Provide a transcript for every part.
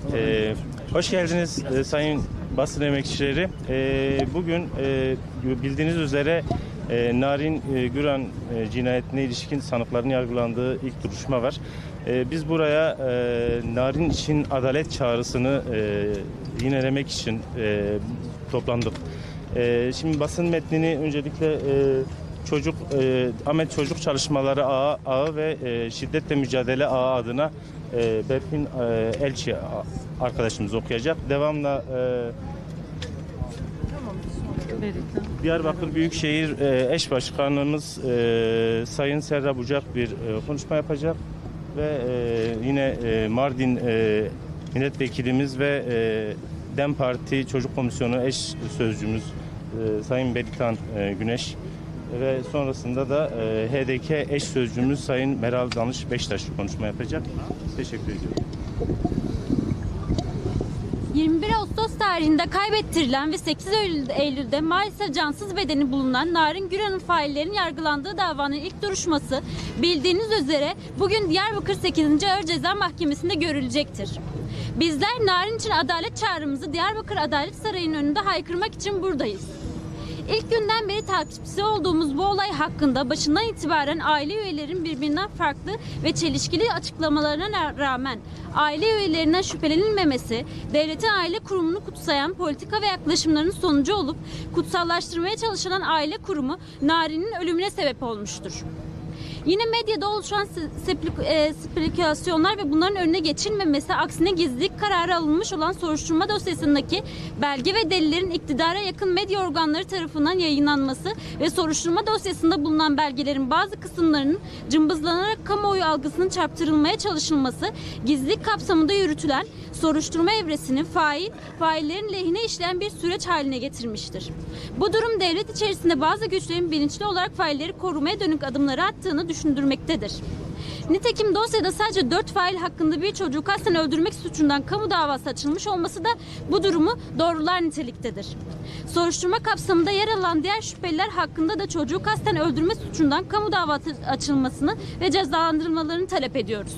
Hoş geldiniz sayın basın emekçileri. Bugün bildiğiniz üzere Narin Güran cinayetine ilişkin sanıkların yargılandığı ilk duruşma var. Biz buraya Narin için adalet çağrısını yinelemek için toplandık. Şimdi basın metnini öncelikle Ahmet Çocuk Çalışmaları Ağı ve Şiddetle Mücadele Ağı adına Berfin Elçi arkadaşımız okuyacak. Devamla Diyarbakır Büyükşehir Eş Başkanımız Sayın Serra Bucak bir konuşma yapacak ve yine Mardin Milletvekilimiz ve DEM Parti Çocuk Komisyonu Eş Sözcümüz Sayın Belikan Güneş ve sonrasında da HDK eş sözcümüz Sayın Meral Danış Beştaş konuşma yapacak. Teşekkür ediyorum. 21 Ağustos tarihinde kaybettirilen ve 8 Eylül'de maalesef cansız bedeni bulunan Narin Güran'ın faillerinin yargılandığı davanın ilk duruşması bildiğiniz üzere bugün Diyarbakır 8. Ağır Ceza Mahkemesi'nde görülecektir. Bizler Narin için adalet çağrımızı Diyarbakır Adalet Sarayı'nın önünde haykırmak için buradayız. İlk günden beri takipçisi olduğumuz bu olay hakkında başından itibaren aile üyelerin birbirinden farklı ve çelişkili açıklamalarına rağmen aile üyelerinden şüphelenilmemesi, devletin aile kurumunu kutsayan politika ve yaklaşımlarının sonucu olup kutsallaştırmaya çalışılan aile kurumu Narin'in ölümüne sebep olmuştur. Yine medyada oluşan spekülasyonlar ve bunların önüne geçilmemesi, aksine gizlilik kararı alınmış olan soruşturma dosyasındaki belge ve delillerin iktidara yakın medya organları tarafından yayınlanması ve soruşturma dosyasında bulunan belgelerin bazı kısımlarının cımbızlanarak kamuoyu algısının çarptırılmaya çalışılması, gizlilik kapsamında yürütülen soruşturma evresini faillerin lehine işleyen bir süreç haline getirmiştir. Bu durum devlet içerisinde bazı güçlerin bilinçli olarak failleri korumaya dönük adımları attığını düşündürmektedir. Nitekim dosyada sadece 4 fail hakkında bir çocuğu kasten öldürmek suçundan kamu davası açılmış olması da bu durumu doğrular niteliktedir. Soruşturma kapsamında yer alan diğer şüpheliler hakkında da çocuğu kasten öldürme suçundan kamu davası açılmasını ve cezalandırılmalarını talep ediyoruz.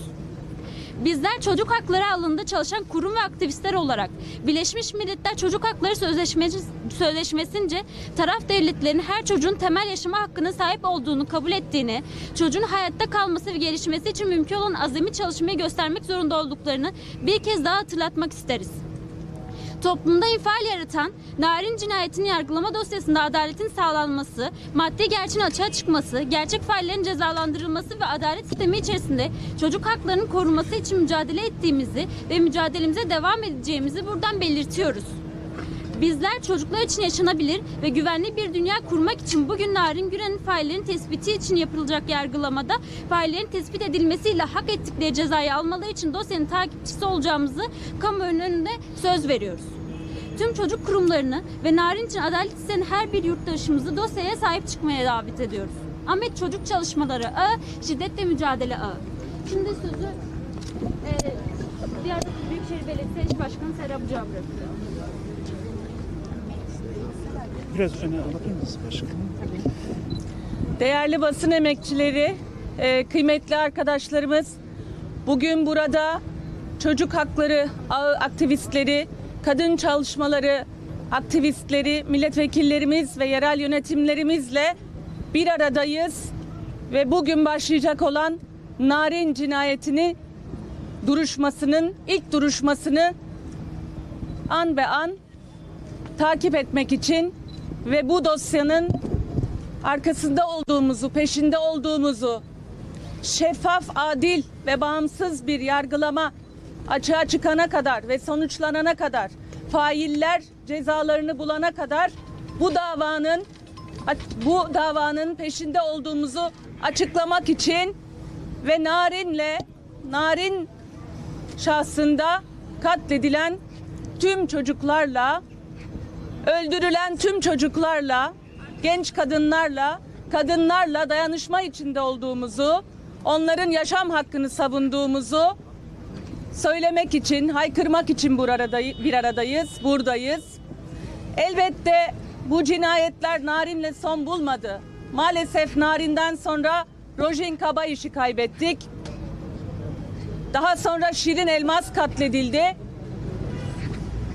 Bizler çocuk hakları alanında çalışan kurum ve aktivistler olarak Birleşmiş Milletler Çocuk Hakları Sözleşmesi'nce taraf devletlerin her çocuğun temel yaşama hakkına sahip olduğunu kabul ettiğini, çocuğun hayatta kalması ve gelişmesi için mümkün olan azami çalışmayı göstermek zorunda olduklarını bir kez daha hatırlatmak isteriz. Toplumda infial yaratan Narin cinayetinin yargılama dosyasında adaletin sağlanması, maddi gerçeğin açığa çıkması, gerçek faillerin cezalandırılması ve adalet sistemi içerisinde çocuk haklarının korunması için mücadele ettiğimizi ve mücadelemize devam edeceğimizi buradan belirtiyoruz. Bizler çocuklar için yaşanabilir ve güvenli bir dünya kurmak için bugün Narin Güran'ın faillerin tespiti için yapılacak yargılamada faillerin tespit edilmesiyle hak ettikleri cezayı almaları için dosyanın takipçisi olacağımızı kamuoyunun önünde söz veriyoruz. Tüm çocuk kurumlarını ve Narin için adalet isteyen her bir yurttaşımızı dosyaya sahip çıkmaya davet ediyoruz. Ahmet Çocuk Çalışmaları Ağı, Şiddetle Mücadele Ağı. Şimdi sözü Diyarbakır Büyükşehir Belediyesi Eş Başkanı Serra Bucak'a bırakıyorum. Biraz öne alabilir misiniz başkanım? Değerli basın emekçileri, kıymetli arkadaşlarımız, bugün burada çocuk hakları ağı aktivistleri, kadın çalışmaları aktivistleri, milletvekillerimiz ve yerel yönetimlerimizle bir aradayız ve bugün başlayacak olan Narin cinayetini duruşmasının ilk duruşmasını an be an takip etmek için ve bu dosyanın arkasında olduğumuzu, peşinde olduğumuzu, şeffaf, adil ve bağımsız bir yargılama açığa çıkana kadar ve sonuçlanana kadar, failler cezalarını bulana kadar bu davanın peşinde olduğumuzu açıklamak için ve Narin şahsında katledilen tüm çocuklarla, öldürülen tüm çocuklarla, genç kadınlarla dayanışma içinde olduğumuzu, onların yaşam hakkını savunduğumuzu söylemek için, haykırmak için buradayız. Elbette bu cinayetler Narin'le son bulmadı. Maalesef Narin'den sonra Rojin Kabayiş'i kaybettik. Daha sonra Şirin Elmas katledildi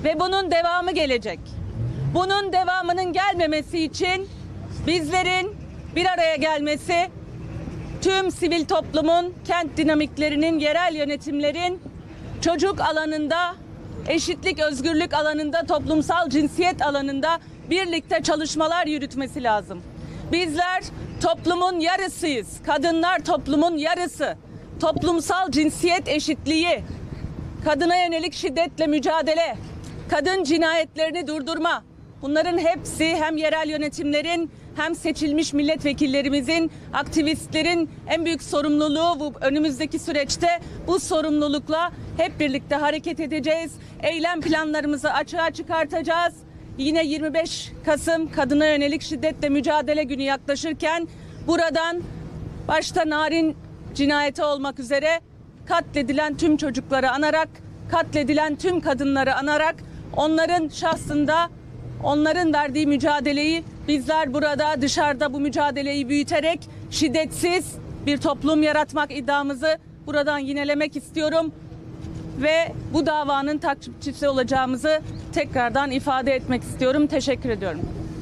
ve bunun devamı gelecek. Bunun devamının gelmemesi için bizlerin bir araya gelmesi, tüm sivil toplumun, kent dinamiklerinin, yerel yönetimlerin çocuk alanında, eşitlik, özgürlük alanında, toplumsal cinsiyet alanında birlikte çalışmalar yürütmesi lazım. Bizler toplumun yarısıyız. Kadınlar toplumun yarısı. Toplumsal cinsiyet eşitliği, kadına yönelik şiddetle mücadele, kadın cinayetlerini durdurma. Bunların hepsi hem yerel yönetimlerin hem seçilmiş milletvekillerimizin, aktivistlerin en büyük sorumluluğu. Bu önümüzdeki süreçte bu sorumlulukla hep birlikte hareket edeceğiz. Eylem planlarımızı açığa çıkartacağız. Yine 25 Kasım Kadına Yönelik Şiddetle Mücadele Günü yaklaşırken buradan başta Narin cinayeti olmak üzere katledilen tüm çocukları anarak, katledilen tüm kadınları anarak, onların şahsında onların verdiği mücadeleyi bizler burada dışarıda bu mücadeleyi büyüterek şiddetsiz bir toplum yaratmak iddiamızı buradan yinelemek istiyorum ve bu davanın takipçisi olacağımızı tekrardan ifade etmek istiyorum. Teşekkür ediyorum.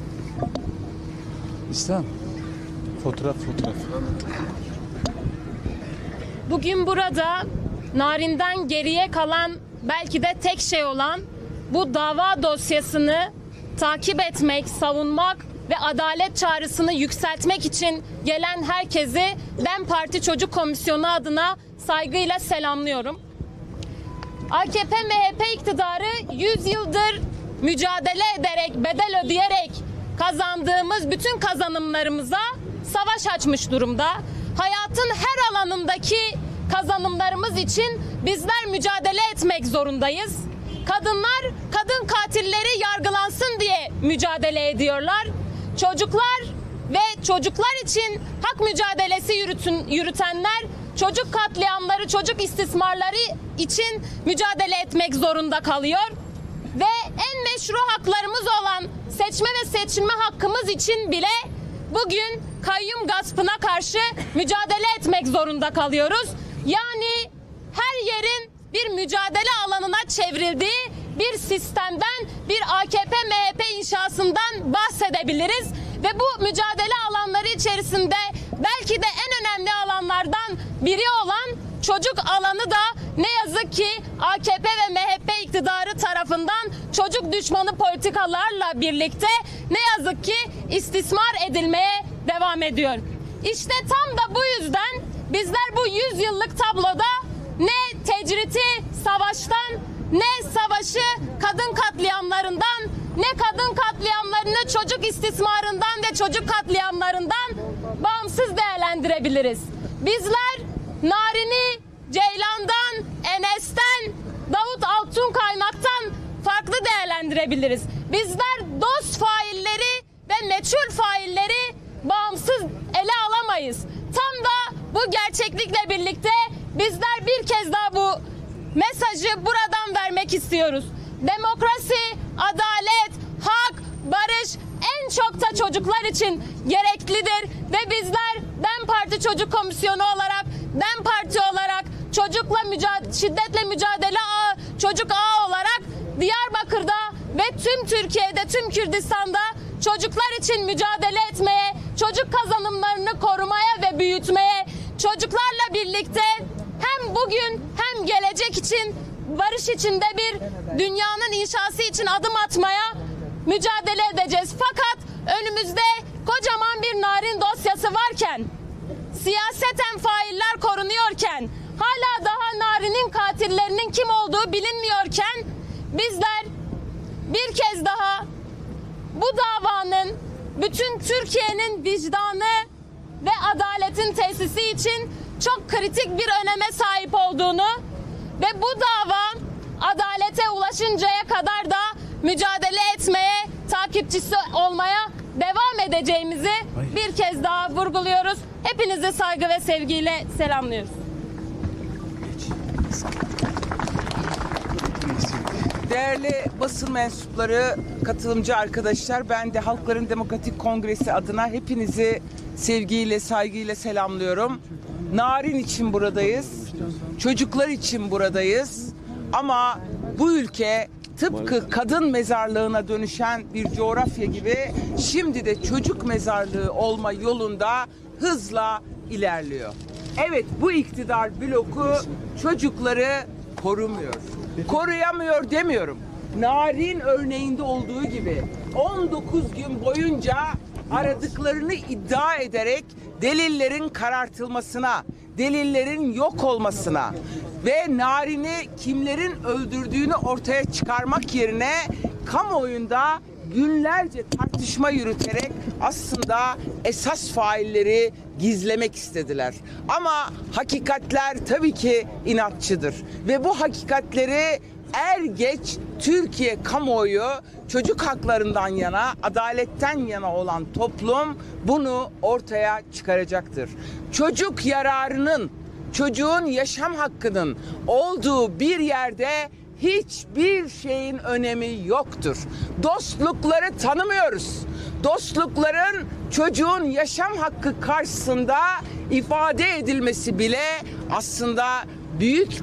İslam. Fotoğraf. Bugün burada Narin'den geriye kalan belki de tek şey olan bu dava dosyasını takip etmek, savunmak ve adalet çağrısını yükseltmek için gelen herkesi DEM Parti Çocuk Komisyonu adına saygıyla selamlıyorum. AKP-MHP iktidarı 100 yıldır mücadele ederek, bedel ödeyerek kazandığımız bütün kazanımlarımıza savaş açmış durumda. Hayatın her alanındaki kazanımlarımız için bizler mücadele etmek zorundayız. Kadınlar, kadın katilleri yargılansın diye mücadele ediyorlar. Çocuklar ve çocuklar için hak mücadelesi yürütenler çocuk katliamları, çocuk istismarları için mücadele etmek zorunda kalıyor. Ve en meşru haklarımız olan seçme ve seçilme hakkımız için bile bugün kayyum gaspına karşı mücadele etmek zorunda kalıyoruz. Yani her yerin bir mücadele alanına çevrildiği bir sistemden, bir AKP-MHP inşasından bahsedebiliriz. Ve bu mücadele alanları içerisinde belki de en önemli alanlardan biri olan çocuk alanı da ne yazık ki AKP ve MHP iktidarı tarafından çocuk düşmanı politikalarla birlikte ne yazık ki istismar edilmeye devam ediyor. İşte tam da bu yüzden bizler bu 100 yıllık tabloda ne tecriti savaştan, ne savaşı kadın katliamlarından, ne kadın katliamlarını çocuk istismarından ve çocuk katliamlarından bağımsız değerlendirebiliriz. Bizler Narin'i Ceylan'dan, Enes'ten, Davut Altunkaynak'tan farklı değerlendirebiliriz. Bizler dost failleri ve meçhul failleri bağımsız ele alamayız. Tam da bu gerçeklikle birlikte bizler bir kez daha bu mesajı buradan vermek istiyoruz. Demokrasi, adalet, hak, barış en çok da çocuklar için gereklidir ve bizler DEM Parti Çocuk Komisyonu olarak, DEM Parti olarak şiddetle mücadele ağı, çocuk ağı olarak Diyarbakır'da ve tüm Türkiye'de, tüm Kürdistan'da çocuklar için mücadele etmeye, çocuk kazanımlarını korumaya ve büyütmeye, çocuklarla birlikte hem bugün hem gelecek için, barış içinde bir dünyanın inşası için adım atmaya mücadele edeceğiz. Fakat önümüzde kocaman bir Narin dosyası varken, siyaseten failler korunuyorken, hala daha Narin'in katillerinin kim olduğu bilinmiyorken bizler bir kez daha bu davanın bütün Türkiye'nin vicdanı ve adaletin tesisi için çok kritik bir öneme sahip olduğunu ve bu dava adalete ulaşıncaya kadar da mücadele etmeye, takipçisi olmaya devam edeceğimizi bir kez daha vurguluyoruz. Hepinizi saygı ve sevgiyle selamlıyoruz. Değerli basın mensupları, katılımcı arkadaşlar, ben de Halkların Demokratik Kongresi adına hepinizi sevgiyle, saygıyla selamlıyorum. Narin için buradayız, çocuklar için buradayız ama bu ülke tıpkı kadın mezarlığına dönüşen bir coğrafya gibi şimdi de çocuk mezarlığı olma yolunda hızla ilerliyor. Evet, bu iktidar bloku çocukları korumuyor. Koruyamıyor demiyorum. Narin örneğinde olduğu gibi 19 gün boyunca aradıklarını iddia ederek delillerin karartılmasına, delillerin yok olmasına ve Narin'i kimlerin öldürdüğünü ortaya çıkarmak yerine kamuoyunda günlerce tartışma yürüterek aslında esas failleri gizlemek istediler. Ama hakikatler tabii ki inatçıdır ve bu hakikatleri er geç Türkiye kamuoyu, çocuk haklarından yana, adaletten yana olan toplum bunu ortaya çıkaracaktır. Çocuk yararının, çocuğun yaşam hakkının olduğu bir yerde hiçbir şeyin önemi yoktur. Dostlukları tanımıyoruz. Dostlukların çocuğun yaşam hakkı karşısında ifade edilmesi bile aslında büyük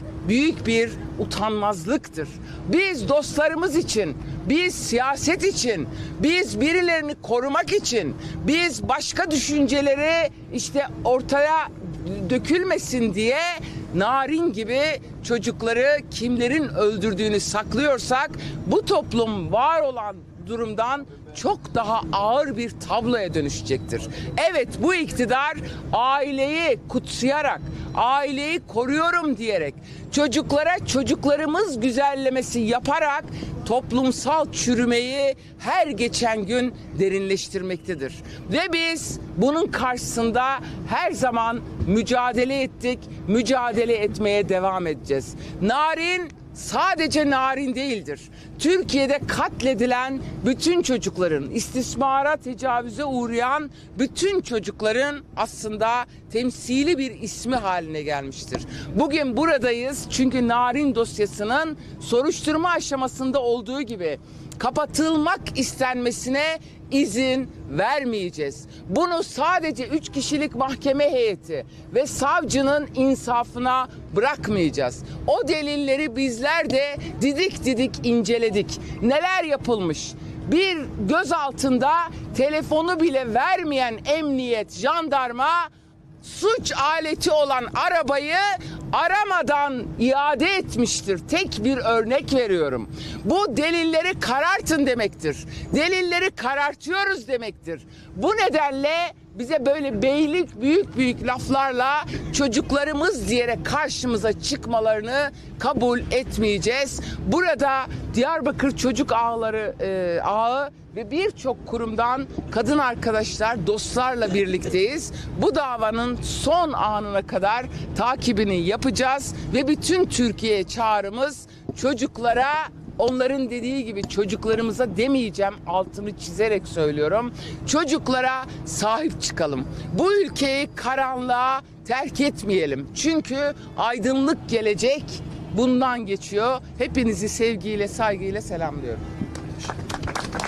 bir utanmazlıktır. Biz dostlarımız için, biz siyaset için, biz birilerini korumak için, biz başka düşünceleri işte ortaya dökülmesin diye Narin gibi çocukları kimlerin öldürdüğünü saklıyorsak bu toplum var olan durumdan çok daha ağır bir tabloya dönüşecektir. Evet, bu iktidar aileyi kutsayarak, aileyi koruyorum diyerek, çocuklara çocuklarımız güzellemesi yaparak toplumsal çürümeyi her geçen gün derinleştirmektedir. Ve biz bunun karşısında her zaman mücadele ettik, mücadele etmeye devam edeceğiz. Narin sadece Narin değildir. Türkiye'de katledilen bütün çocukların, istismara, tecavüze uğrayan bütün çocukların aslında temsili bir ismi haline gelmiştir. Bugün buradayız çünkü Narin dosyasının soruşturma aşamasında olduğu gibi kapatılmak istenmesine izin vermeyeceğiz. Bunu sadece 3 kişilik mahkeme heyeti ve savcının insafına bırakmayacağız. O delilleri bizler de didik didik inceledik. Neler yapılmış? Bir gözaltında telefonu bile vermeyen emniyet, jandarma suç aleti olan arabayı aramadan iade etmiştir. Tek bir örnek veriyorum. Bu delilleri karartın demektir. Delilleri karartıyoruz demektir. Bu nedenle bize böyle beylik büyük laflarla çocuklarımız diyerek karşımıza çıkmalarını kabul etmeyeceğiz. Burada Diyarbakır Çocuk Ağı ve birçok kurumdan kadın arkadaşlar, dostlarla birlikteyiz. Bu davanın son anına kadar takibini yapacağız ve bütün Türkiye'ye çağrımız çocuklara, onların dediği gibi çocuklarımıza demeyeceğim, altını çizerek söylüyorum. Çocuklara sahip çıkalım. Bu ülkeyi karanlığa terk etmeyelim. Çünkü aydınlık gelecek bundan geçiyor. Hepinizi sevgiyle, saygıyla selamlıyorum.